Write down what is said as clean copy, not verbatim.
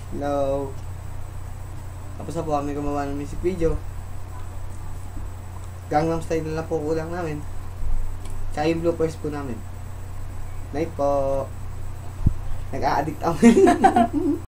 Hello. Tapos na po kami gumawa ng music video. Gangnam Style na lang po kulang namin. Tsaka yung bloopers po namin. Night po. Nag-a-addict ako.